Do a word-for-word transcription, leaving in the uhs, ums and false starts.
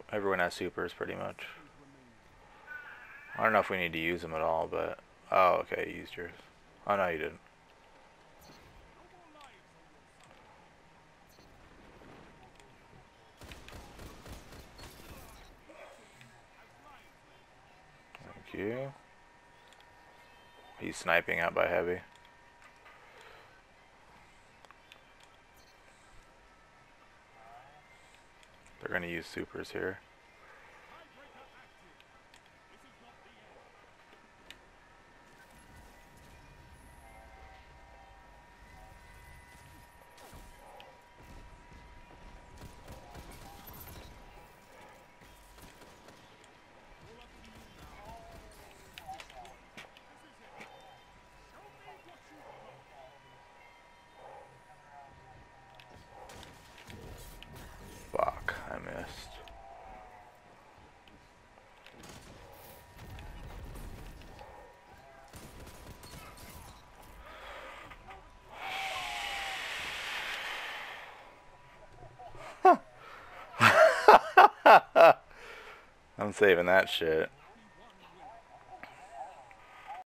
Everyone has supers pretty much. I don't know if we need to use them at all, but... Oh, okay, you used yours. Oh, no, you didn't. Thank you. He's sniping out by heavy. They're going to use supers here. Fuck, I missed. I'm saving that shit.